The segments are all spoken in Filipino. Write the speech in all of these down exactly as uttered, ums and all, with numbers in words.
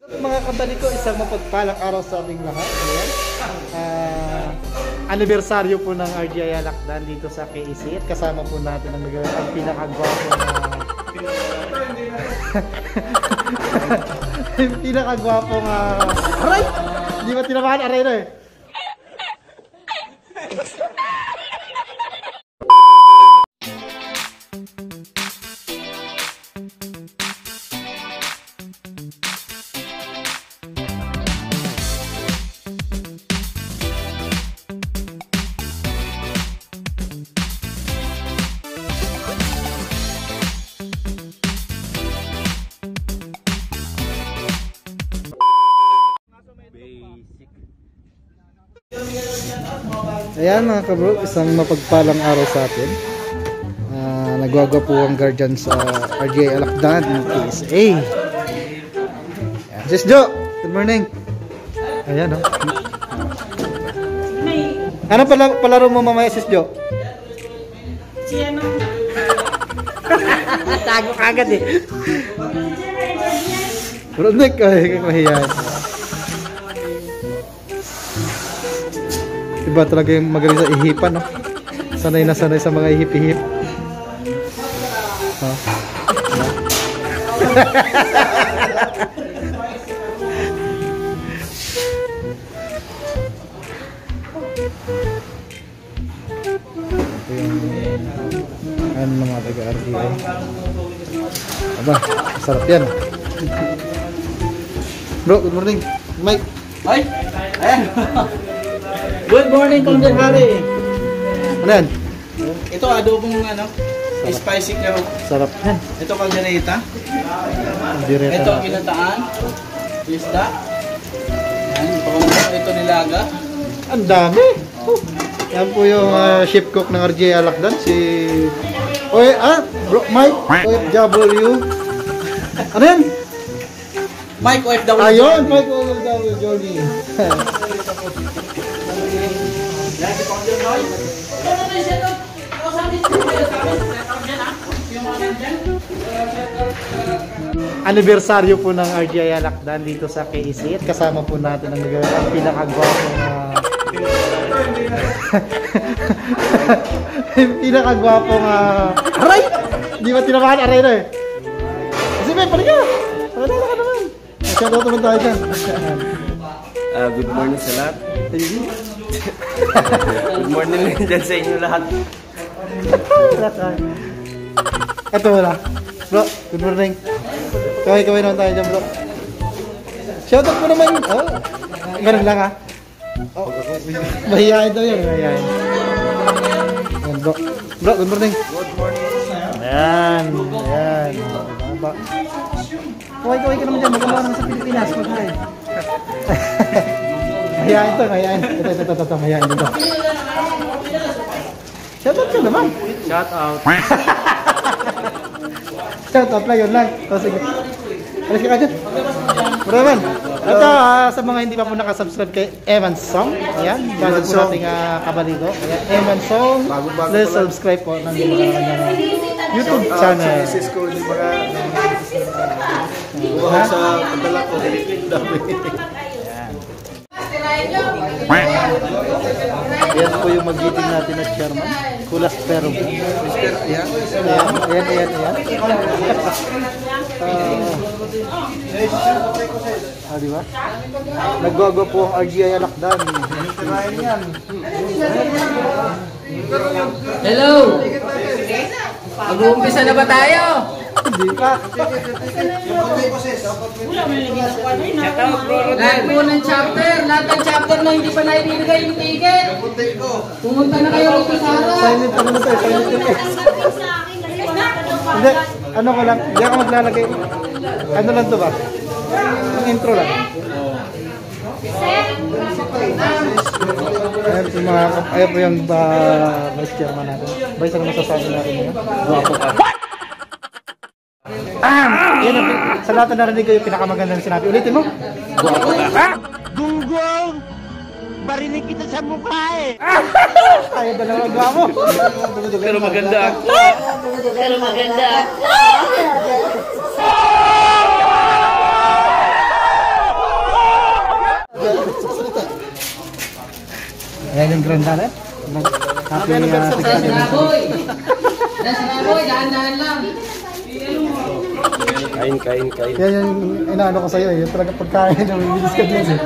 Mga kabali ko, isang mapagpalang araw sa ating lahat. Ayan. Uh, anibersaryo po ng R G I Alakdan dito sa K E C at kasama po natin ang, ang pinakagwapo na pinakagwapong uh, aray! Di ba tinamaan aray na eh? Ayan mga kabro, isang mapagpalang araw sa atin. uh, Nagwagwa po ang guardian sa R G I Alakdan ng K S A. Sis Jo, good morning. Ayan o. Oh. Ano pala, palaro mo mamaya Sis Jo? Si ano? Tago kagad eh. Rodnik, ay kahiyan. Iba talaga yung magaling sa ihipan, no? Sanay na sanay sa mga ihip-ihip. Oh. Ito yung ano ng mga taga-R G I. Aba, sarap yan. Bro, good morning. Mike. Ay! Ayan! Good morning, Commander Harry! Ano yan? Ito adobong ano, spicy carrot. Sarap yan. Ito kaldereta. Direta Ito natin. ginataan. Isda. Yan, pakumo. Ito nilaga. Ang dami! Oh. Yan po yung uh, chef cook ng R G I Alakdan, si... Oy, ah, bro, Mike, O F W. Ano yan? Mike O F W. Ayun, Mike O F W Journey. Anibersaryo po ng R G I Alakdan dito sa K E C at kasama po natin ang, ang pinakagwapong uh, pinakagwapong uh, aray! Di ba tinamaan aray na eh? Kasi may pala ka! Pala ka naman! Shoutout naman tayo dyan. Uh, good morning sa lahat. Good morning dyan sa inyo lahat. Ito wala. Bro, good morning. Kaway-kaway naman tayo dyan, bro. Shoutout mo naman. Oh, ganun lang ha. Oh, mahihain daw yun. Mahihain. Ayan, bro. Bro, good morning. Good morning. Ayan. Ayan. Kaway-kaway ka naman dyan. Magkamawa naman sa Pilipinas. Magkaway. Mahihain to, mahihain. Ito, ito, ito, ito. Mahihain dito. Shoutout ka naman. Shout out. Shoutout lang, yun lang. O, sige. Alis ka ka dyan. Bro, ito uh, sa mga hindi pa po nakasubscribe kay Evan Song. Ayan, bago po nating uh, kabaligo. Ayan, Evan Song. Please subscribe po ng uh, YouTube channel. Si Cisco, hindi mga buwag sa pagdala ko. Ayan po yung magiting natin na chairman. Kulas pero. Mister, ayan. Ayan, ayan, ayan, ayan. Ah, di ba? Nagwago po ang R G I Alakdan. Hello! Mag-uumpisa na ba tayo? Hindi pa. Lahat po ng chapter, lahat ng chapter na hindi pa naibigay yung ticket. Pumunta na kayo rito sa harap. Silent pa naman tayo, silent pa. Hindi, ano ko lang, hindi ako maglalagay. Ano lang to ba? Ang intro lang. Ayan po mga, ayan po yung uh, vice chairman natin. Vice, ano masasabi natin ngayon? Guwapo ka. Ah! Yan ang, sa lahat na narinig ko yung pinakamagandang sinabi. Ulitin mo. Guwapo ka. Ha? Gunggong! Barinig kita sa mukha eh! Ayaw ba lang magawa mo? Pero maganda. Pero maganda. Ayan yung grand natin. Happy anniversary. Dahil sa Raboy. Dahil sa Raboy, dahan-dahan lang. Kain, kain, kain. Yan yung inaano ko sa'yo eh. Yung talaga pagkain na may bilis ka din eh.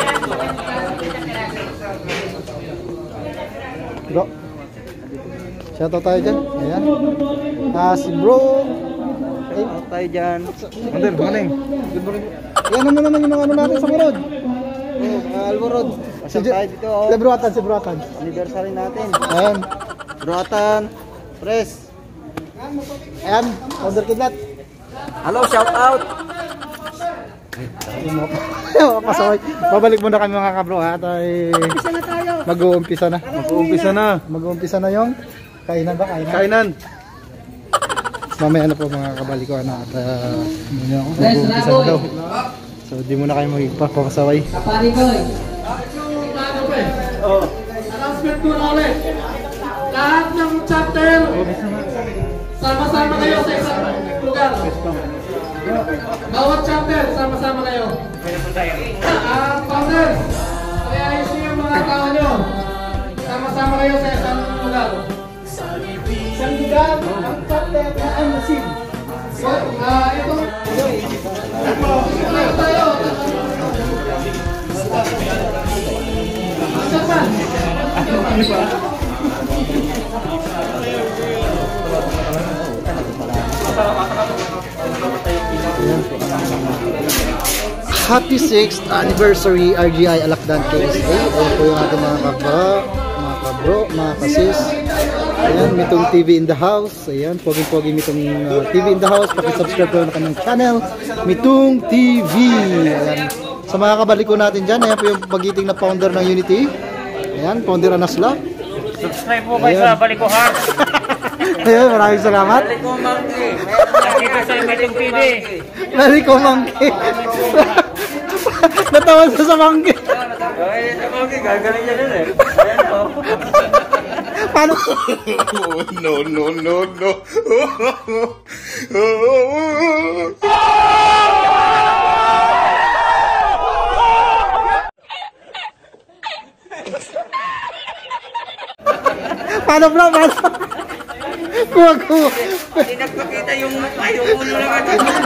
Bro. Shoutout tayo dyan. Ayan. Ah, si bro. Shoutout tayo dyan. Under, morning. Good morning. Yan naman naman yung mga ano natin sa Murod. Oh, mga Alborod. Si tayo dito oh. Si Broatan, si Broatan. Anniversary natin. Ayan. Broatan. Press. Ayan. Founder Kidlat. Hello, shout out. Pasaway. Babalik muna kami mga kabro ha. Tay mag-uumpisa na. Mag-uumpisa na. Mag-uumpisa na yung kainan ba? Kainan. Kainan. Mamaya na po mga kabalik ko na at uh, mag-uumpisa na daw. So di muna kayo magpapasaway. Kapari ko eh. Oh. Announcement ko na ulit. Lahat ng chapter, sama-sama kayo sa isang lugar. Bawat chapter, sama-sama kayo. Ah, founder, kaya ayos niyo yung mga tao nyo. Sama-sama kayo sa isang lugar. Isang lugar, ang chapter na ang nasin. So, ah, ito. Ito tayo. Siapa? Happy sixth anniversary R G I Alakdan K S A. Ayan po yung ating mga kabro, mga kabro, mga kasis. Ayan, Mitong T V in the house. Ayan, pogi-pogi Mitong uh, T V in the house. Pakisubscribe po na kanyang channel, Mitong T V. Ayan. Sa mga kabaliko natin dyan, ayan po yung pagiting na founder ng Unity. Ayan, founder Anasla. Subscribe po kayo sa Baliko Heart. Ayan, maraming salamat. Baliko Monkey. Nakita sa Mitong T V. Baliko Monkey. Natawan sa sa monkey. Ay, sa monkey, gagaling niya din eh. Ayan po. Paano? No, no, no, no. Paano bro? Paano? Kuha, kuha. Hindi nagpakita yung mukha, yung ulo naman.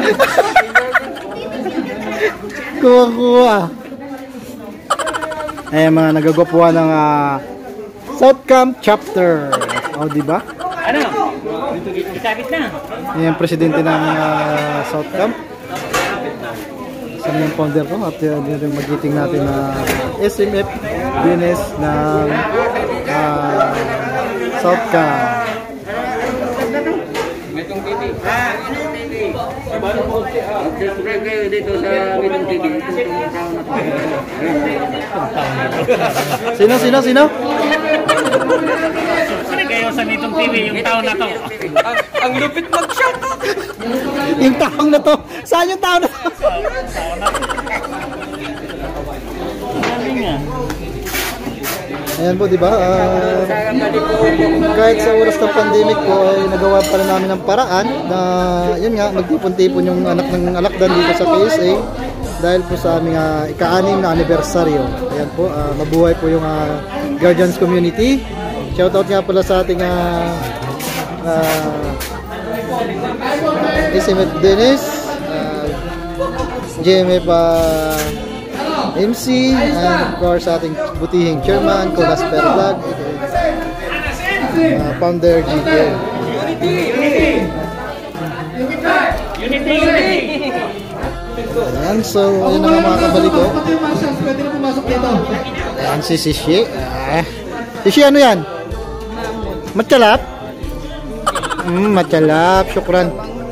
Kuha, kuha. Ayan mga nagagwapuan ng uh, South Camp Chapter. O, oh, diba? Ano? Isabit na. Ayan yung presidente ng uh, South Camp. Isa na yung founder ko. At yun uh, yung magiting natin na uh, S M F business ng uh, South Camp. Mitong T V. Ah, Mitong T V. Subscribe kayo dito sa Mitong T V. Sino, sino, sino? Subscribe kayo sa Mitong T V yung taon na to. Ang lupit mag-shot. Yung taong na to. Saan yung taong na to? Ayan po, di ba? Uh, kahit sa oras ng pandemic po ay nagawa pa rin namin ng paraan na yun nga, magtipon-tipon yung anak ng Alakdan dito sa K S A dahil po sa aming uh, ika-anim na anibersaryo. Ayan po, uh, mabuhay po yung uh, Guardians Community. Shoutout nga pala sa ating uh, uh, S M F Dennis, uh, J M F uh, M C, and of course ating butihing chairman, Colasper Vlog, uh, founder G T L. Unity, unity. Ayan, so yun ang mga kabaliko. Pati yung marshals, pwede na pumasok dito. Ayan si Sishi. Ah. Sishi, ano yan? Matchalap? Hmm, matchalap. Syukran.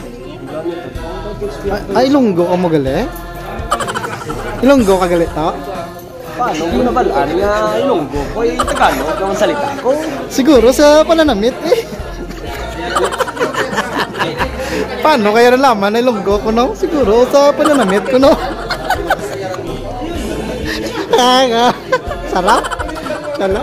Ay, Ilonggo ka mo gali? Ilonggo ka gali to? Paano mo nabalaan nga Ilonggo ko ay Tagalog ang salita ko? Siguro sa pananamit eh. Paano kaya nalaman na Ilonggo ko no? Siguro sa pananamit ko no? Ah, sarap. Sarap.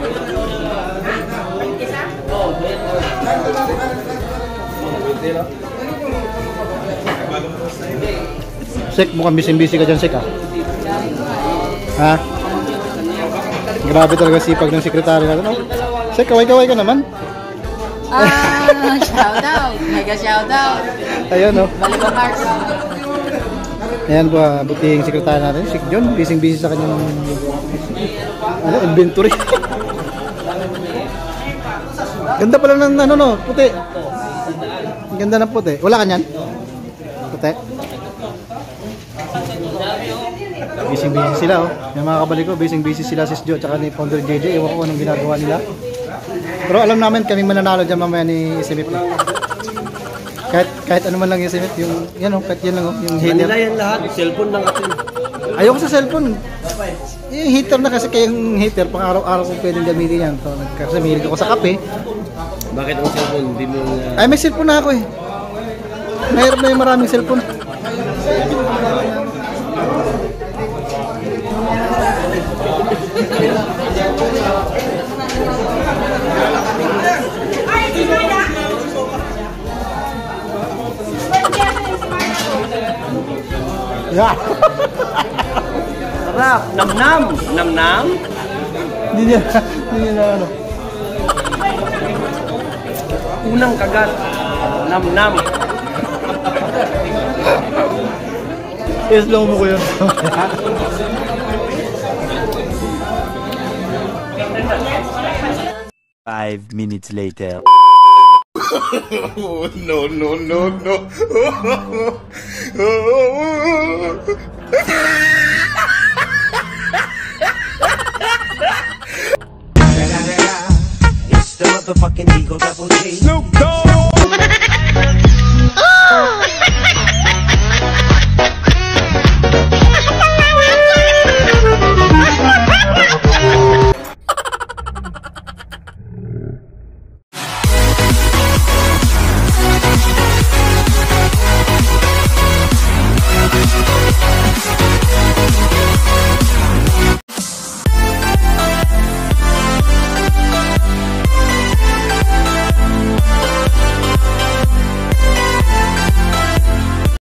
Sek, mukhang busy-busy ka dyan, Sek, ha? Ha? Grabe talaga sipag ng sekretary natin. Oh. Sek, kaway-kaway ka naman. Ah, shout out. Mega shout out. Ayun, oh. Balibo Marks. Ayan po, uh, buti yung sekretary natin. Si John, busy-busy sa kanyang ano, inventory. Ganda pala ng ano, no, puti. Ang ganda ng puti. Wala ka niyan? Puti. Busy-busy sila, oh. Yung mga kabalik ko, busy-busy sila si Jo tsaka ni Founder J J. Ewan ko anong ginagawa nila. Pero alam namin kami mananalo dyan mamaya ni Isimip. Kahit kahit ano man lang yung Isimip, yung yan oh, kahit yan lang oh, yung heater. Kanila yan lahat, cellphone lang atin. Ayoko sa cellphone. Yung heater na kasi kaya yung heater pang araw-araw kong pwedeng gamitin yan. So, kasi mahilig ako sa kape. Bakit ang cellphone? Hindi mo na... Ay, may cellphone na ako eh. Mayroon na yung maraming cellphone. Yeah. Sarap! Nam-nam! Nam-nam! Hindi niya, hindi niya na ano. Unang kagat. Nam-nam! I-slow mo ko yun. Five minutes later. Oh, no, no, no, no. It's the motherfucking Eagle Double G. Snoop Dogg.